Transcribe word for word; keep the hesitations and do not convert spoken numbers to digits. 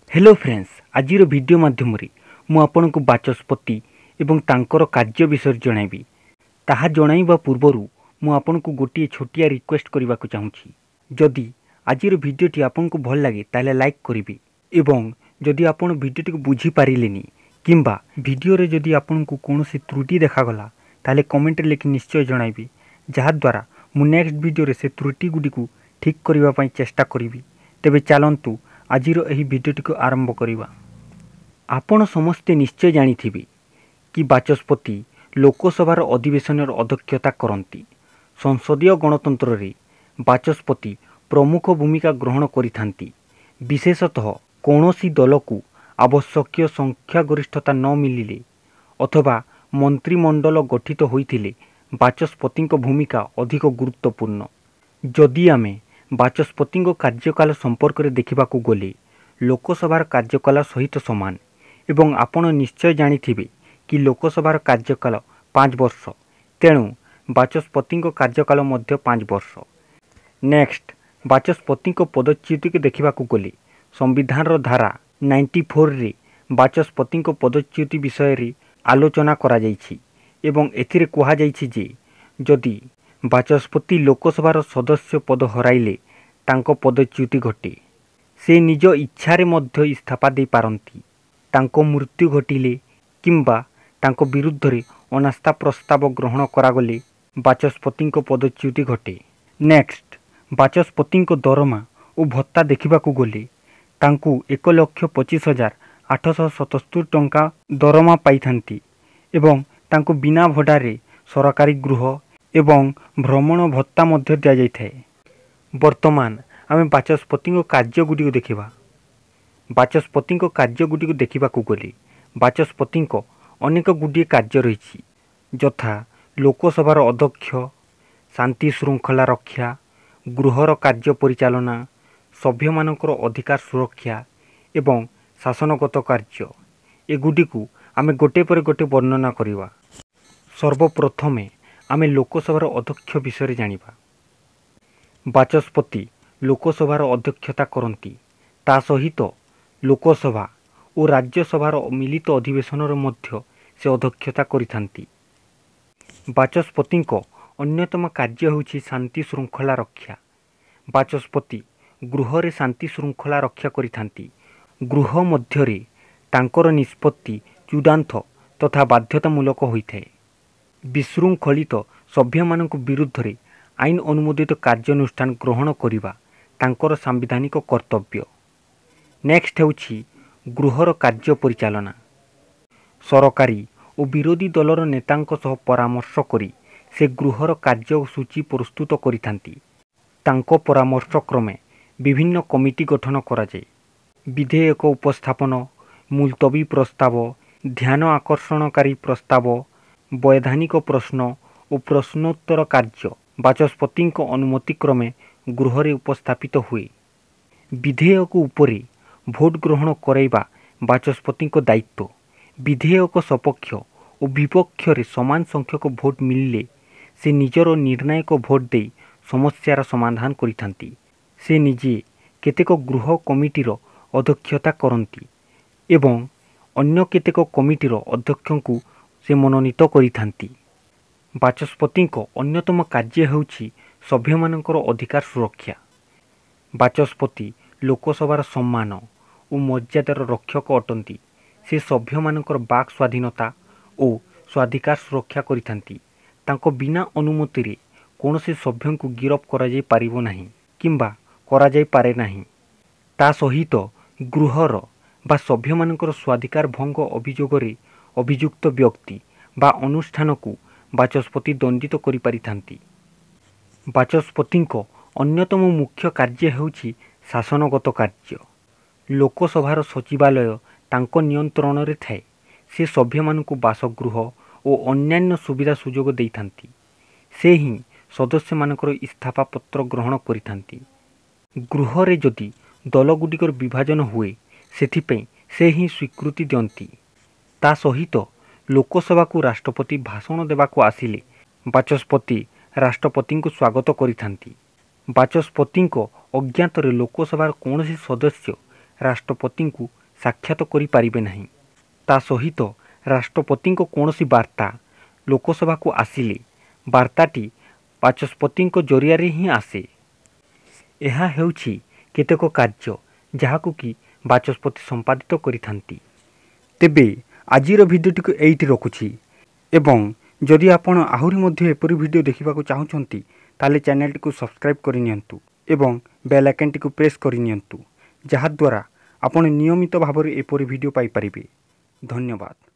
Hello friends, आजिर video माध्यम मु आपण को बाचस्पति एवं तांकर कार्य विषय जनइबी। ताहा जणाइबा पूर्वरु मु आपण को गोटे छोटिया रिक्वेस्ट करने को चाहूँगी। जदि आजिर वीडियोटी आपन को भल लगे ताले लाइक करिवे एवं जदि आपण वीडियोटी को बुझी पारिलेनी किंबा वीडियो रे जदि आपन को कोनोसी त्रुटि देखागला ताले कमेंट लिखि निश्चय जणाइबे, जहा द्वारा मु नेक्स्ट वीडियो रे से त्रुटि गुडी को ठीक करबा पई चेष्टा करिवि। तेबे चलंतु आजिर एही भिडियोटी को आरंभ करिबा। आपण समस्ते निश्चय जानिथिबे कि बाचस्पति लोकसभार अधिवेशन अध्यक्षता करती। संसदीय गणतंत्र रे बाचस्पति प्रमुख भूमिका ग्रहण करिथांती। विशेषतः कौनसी दल को आवश्यक संख्यागरिष्ठता न मिलिले अथवा मंत्रिमंडल गठित होइथिले बाचस्पति भूमिका अधिक गुरुत्वपूर्ण। जदि आमे बाचस्पति कार्यकाल संपर्क में देखा गले लोकसभार कार्यकाल सहित सामान एवं आपण निश्चय जानिथिबे कि लोकसभार कार्यकाल पाँच वर्ष, तेणु बाचस्पति कार्यकाल मध्य पाँच वर्ष। नेक्स्ट बाचस्पति पदच्युति के देखा गले संविधान धारा चौरानवे रे बाचस्पति पदच्युति विषय रे आलोचना करा जायछि एवं एथिरे कहा जायछि जे जदि बाचस्पति लोकसभार सदस्य पद हराइले तांको पदच्युति घटे। से निज इच्छारे मध्य इस्तीफा दे पारंती। तांको मृत्यु घटिले किंबा तांको विरुद्ध रे अनास्था प्रस्ताव ग्रहण करागले बाचस्पति पदच्युति घटे। नेक्स्ट बाचस्पति दरमा और भत्ता देखा गले तांकु एक लक्ष पचिश हजार आठश सतस्तुर टंका दरमा पाई थांती एवं तांको बिना भडारे सरकारी गृह एवं भ्रमण भत्ता मध्य दिया जाइथाए। वर्तमान आम बाचस्पति कार्य गुडी देखा। बाचस्पति कार्य गुडी देखा गले बाचस्पति अनेक गुडी कार्य रही, यथा लोकसभार अध्यक्ष, शांति श्रृंखला रक्षा, गृहर कार्य परिचालना, सभ्य मानकर अधिकार सुरक्षा एवं शासनगत कार्य। एगुडी को आमे गोटे पर गोटे वर्णना करिवा। सर्वप्रथमे आमे लोकसभार अध्यक्ष विषय जानिबा। बाचस्पति लोकसभार अध्यक्षता करती। ता सहित लोकसभा और राज्यसभार मिलित अधिवेशन मध्य से अध्यक्षता करिथांती। बाचस्पति अन्यतम कार्य होछि शांति श्रृंखला रक्षा। बाचस्पति गृह रे शांति श्रृंखला रक्षा करिथांती। गृह मध्यरे तांकर निष्पत्ति चूड़ांत तथा बाध्यतामूलक होइथाए। विशृंखलित सभ्य मानक विरुद्ध रे आईन अनुमोदित कार्यानुष्ठान ग्रहण करिबा तांकर सांविधानिक कर्तव्य। नेक्स्ट हेउछि गृहर कार्य परिचालना। सरकारी और विरोधी दलर नेतांक सह परामर्श करी से गृहर कार्यसूची प्रस्तुत करिथांती। तांको परामर्श क्रमे विभिन्न कमिटी गठन करा जाय। विधेयक उपस्थापन, मुलतवी प्रस्ताव, ध्यान आकर्षणकारी प्रस्ताव, वैधानिक प्रश्न और प्रश्नोत्तर कार्य बाचस्पति अनुमति क्रमे गृह रे उपस्थापित हुए। विधेयक उपरे भोट ग्रहण कराइबा बाचस्पति दायित्व। विधेयक सपक्ष और विपक्ष रे समान संख्यक भोट मिलले से निजर निर्णायक भोट दे समस्यार समाधान करिथांती। से निजे केतेक गृह कमिटीर अध्यक्षता करती एवं अन्य केतेक कमिटीर अध्यक्षଙ୍କୁ से मनोनीत करिथांती। बाचस्पति अन्यतम कार्य हेउछि सभ्य मानकर अधिकार सुरक्षा। बाचस्पति लोकसभार सम्मान और मर्यादार रक्षक अटंती। से सभ्य मानकर बाक स्वाधीनता और स्वाधिकार सुरक्षा करिथांती। तांको बिना अनुमति रे कोनोसी सभ्य को गिरफ करा जाय पारिबो नाही किंबा करा जाय पारे नाही। ता सहित गृहर बा सभ्य मानकर स्वाधिकार भंग अभियोग रे अभियुक्त व्यक्ति बा अनुष्ठान को बाचस्पति दंडित करि पारिथांती। बाचस्पति अन्यतम मुख्य कार्य हेउछि शासनगत कार्य। लोकसभार सचिवालय तांको नियंत्रण रे थाए। से सभ्य मानकु बासगृह और अन्यान्य सुविधा सुजोग देइथांती। से ही सदस्य मानकर इस्तीफा पत्र ग्रहण करिथांती। गृह रे जदि दल गुडिकर विभाजन हुए सेथिपई से ही स्वीकृति दियंती। ता सहित लोकसभा को राष्ट्रपति भाषण देवाक आसिले बाचस्पति राष्ट्रपति को स्वागत करिथांती। बाचस्पति अज्ञात लोकसभार कौन सदस्य ରାଷ୍ଟ୍ରପତିଙ୍କୁ ସାକ୍ଷାତ କରିପାରିବେ ନାହିଁ। ତା ସହିତ ରାଷ୍ଟ୍ରପତିଙ୍କ କୌଣସି ବାର୍ତ୍ତା ଲୋକସଭାକୁ ଆସିଲେ ବାର୍ତ୍ତାଟି ବାଚସ୍ପତିଙ୍କ ଜରିଆରେ ହିଁ ଆସେ। ଏହା ହେଉଛି କେତେକ କାର୍ଯ୍ୟ ଯାହାକୁ କି ବାଚସ୍ପତି ସମ୍ପାଦିତ କରିଥାନ୍ତି। ତେବେ ଆଜିର ଭିଡ଼ିଓଟିକୁ ଏଇଠି ରଖୁଛି ଏବଂ ଯଦି ଆପଣ ଆହୁରି ମଧ୍ୟ ଏପରି ଭିଡ଼ିଓ ଦେଖିବାକୁ ଚାହୁଁଛନ୍ତି ତାହେଲେ ଚ୍ୟାନେଲଟିକୁ ସବସ୍କ୍ରାଇବ୍ କରିନିଅନ୍ତୁ ଏବଂ ବେଲ୍ ଆଇକନ୍ଟିକୁ ପ୍ରେସ୍ କରିନିଅନ୍ତୁ, ଯାହାଦ୍ୱାରା ଆପଣ ନିୟମିତ ଭାବରେ ଏପରି ଭିଡ଼ିଓ ପାଇପାରିବେ। ଧନ୍ୟବାଦ।